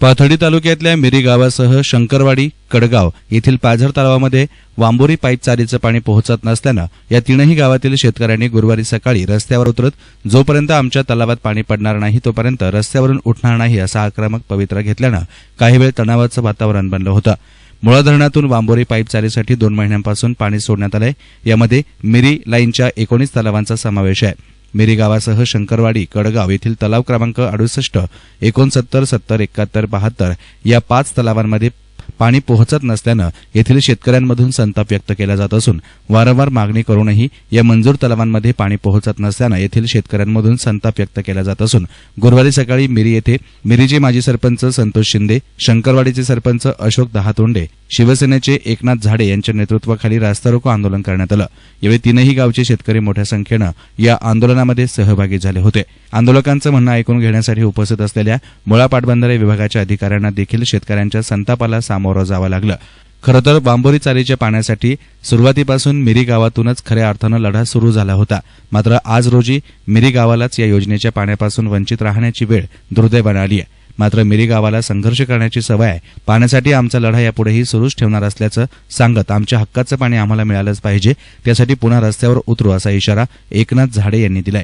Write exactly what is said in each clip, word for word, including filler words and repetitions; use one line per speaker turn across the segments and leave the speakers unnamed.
पाथर्डी तालुक्यातल्या मिरी गावासह शंकरवाडी, कडगाव येथील पाझर तलावामध्ये वांबोरी पाईप चारीचं पाणी पोहोचत नसल्यानं या तीनही गावातील शेतकऱ्यांनी गुरुवारी सकाळी रस्त्यावर उतरत जोपर्यंत आमच्या तलावात पाणी पडणार नाही तोपर्यंत रस्त्यावरून उठणार नाही असा आक्रमक पवित्रा घेतल्यानं काही वेळ तणावाचं वातावरण बनलं होतं। मुळा धरणातून वांबोरी पाईप चारीसाठी दोन महिन्यांपासून पाणी सोडण्यात आलंय। यामध्ये मिरी लाईनच्या एकोणीस तलावांचा समावेश आहे। मिरी गावासह शंकरवाडी, कडगाव येथील तलाव क्रमांक अडुसष्ट, एकोणसत्तर, सत्तर, एकाहत्तर, बहात्तर या पाच तलावांमध्ये पाणी पोहोचत नसल्यानं येथील शेतकऱ्यांमधून संताप व्यक्त केला जात असून वारंवार मागणी करूनही या मंजूर तलावांमध्ये पाणी पोहोचत नसल्यानं येथील शेतकऱ्यांमधून संताप व्यक्त केला जात असून गुरुवारी सकाळी मिरी येथे मिरीचे माजी सरपंच संतोष शिंदे, शंकरवाडीचे सरपंच अशोक दहातोंडे, शिवसेनेचे एकनाथ झाडे यांच्या नेतृत्वाखाली रास्ता रोको आंदोलन करण्यात आलं। यावेळी तीनही गावचे शेतकरी मोठ्या संख्येनं या आंदोलनामध्ये सहभागी झाले होते। आंदोलकांचं म्हणणं ऐकून घेण्यासाठी उपस्थित असलेल्या मुळा पाटबंधारे विभागाच्या अधिकाऱ्यांना देखील शेतकऱ्यांच्या संतापाला सामोरं जावं लागलं। खरं तर वांबोरी चारीच्या पाण्यासाठी सुरुवातीपासून मिरी गावातूनच खऱ्या अर्थानं लढा सुरू झाला होता। मात्र आज रोजी मिरी गावालाच या योजनेच्या पाण्यापासून वंचित राहण्याची वेळ दुर्दैवाने आली आहे। मात्र मिरी गावाला संघर्ष करण्याची सवय आहे। पाण्यासाठी आमचा लढा यापुढेही सुरूच ठेवणार असल्याचं सांगत आमच्या हक्काचं पाणी आम्हाला मिळालंच पाहिजे, त्यासाठी पुन्हा रस्त्यावर उतरू असा इशारा एकनाथ झाडे यांनी दिलाय।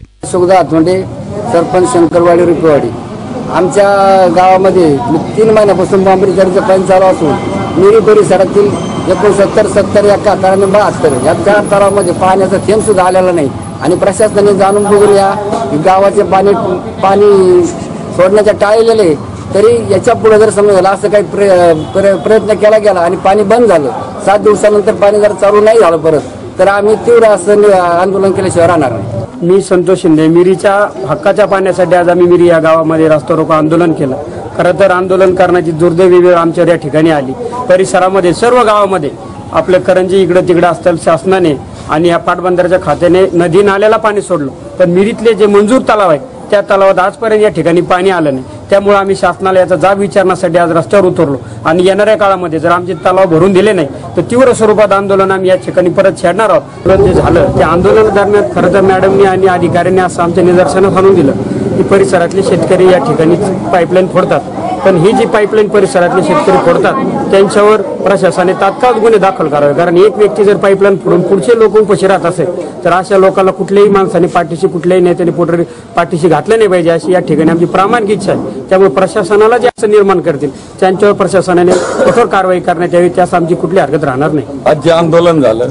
सरपंच शंकरवाडी, रिपवाडी आमच्या गावामध्ये तीन महिन्यापासून वांबोरी चारीचं पाणी चालू असून मिरी परिसरातील एकोणसत्तर, सत्तर, एकाहत्तर आणि बहात्तर या चार तलावांमध्ये पाण्याचा थेंब सुद्धा आलेला नाही आणि प्रशासनाने जाणून बघून या गावाचे पाणी पाणी सोडण्याच्या टाळलेले, तरी याच्या पुढे जर समजलं असं काही प्रयत्न केला गेला आणि पाणी बंद झालं, सात दिवसानंतर पाणी जर चालू नाही झालं परत, तर आम्ही तीव्र असं आंदोलन केल्याशिवाय राहणार नाही।
मी संतोष शिंदे, मिरीच्या हक्काच्या पाण्यासाठी आज आम्ही मिरी या गावामध्ये रस्ता रोको आंदोलन केलं। खरं तर आंदोलन करण्याची दुर्दैवी वेळ आमच्या या ठिकाणी आली। परिसरामध्ये सर्व गावामध्ये आपले करंजी इकडे तिकडे असतील शासनाने आणि या पाटबंधाऱ्याच्या खात्याने नदी नाल्याला पाणी सोडलं, पण मिरीतले जे मंजूर तलाव आहेत त्या तलावात आजपर्यंत या ठिकाणी पाणी आलं नाही। त्यामुळे आम्ही शासनाला याचा जाब विचारण्यासाठी आज रस्त्यावर उतरलो आणि येणाऱ्या काळामध्ये जर आमचे तलाव भरून दिले नाही तर तीव्र स्वरूपात आंदोलन आम्ही या ठिकाणी परत छेडणार आहोत। जे झालं त्या आंदोलन दरम्यान खरं तर मॅडमनी आणि अधिकाऱ्यांनी असं आमच्या निदर्शनास आणून दिलं की परिसरातले शेतकरी या ठिकाणी पाईपलाईन फोडतात, पण ही जी पाईपलाईन परिसरातले शेतकरी फोडतात त्यांच्यावर प्रशासनाने तात्काळ गुन्हे दाखल करावे, कारण एक व्यक्ती जर पाईपलाईन फोडून पुढचे लोक उपाशी राहत असेल तर अशा लोकांना कुठल्याही माणसाने पाठीशी कुठल्याही नेत्याने पोटरी पाठीशी घातलं नाही पाहिजे अशी या ठिकाणी आमची प्रामाणिक इच्छा आहे। त्यामुळे प्रशासनाला जे असं निर्माण करतील त्यांच्यावर प्रशासनाने कठोर कारवाई करण्यात यावी, त्यास आमची कुठली हरकत राहणार नाही।
आज जे आंदोलन झालं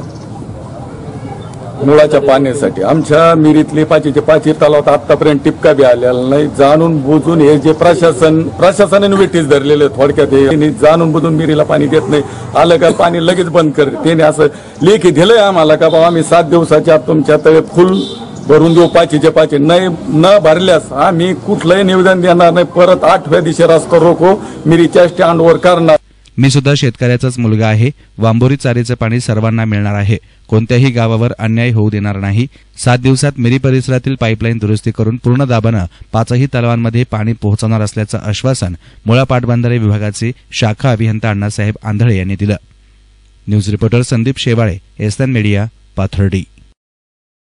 मुळाच्या पाण्यासाठी आमच्या मिरीतले पाचीचे पाची तलावात आतापर्यंत टिपका बी आलेला नाही। जाणून बुजून हे जे प्रशासन प्रशासनाने वेटीस धरलेले थोडक्यात हे जाणून बुजून मिरीला पाणी देत नाही, आलं का पाणी लगेच बंद कर। त्याने असं लेखी दिलंय आम्हाला का बाबा आम्ही सात दिवसाच्या आत तुमच्या तळे फुल भरून देऊ, पाचीचे पाची नाही न भरल्यास आम्ही कुठलंही निवेदन देणार नाही। परत आठव्या दिवशी रस्ता रोको मिरीच्या स्टँडवर करणार।
मी सुद्धा शेतकऱ्याचाच मुलगा आहे। वांबोरी चारीचं पाणी सर्वांना मिळणार आहे, कोणत्याही गावावर अन्याय होऊ देणार नाही। सात दिवसात मिरी परिसरातील पाईपलाईन दुरुस्ती करून पूर्ण दाबानं पाचही तलावांमध्ये पाणी पोहोचवणार असल्याचं आश्वासन मुळा पाटबंधारे विभागाचे शाखा अभियंता अण्णासाहेब आंधळे यांनी दिलं। News reporter Sandeep Shewale, S N media, Pathardi.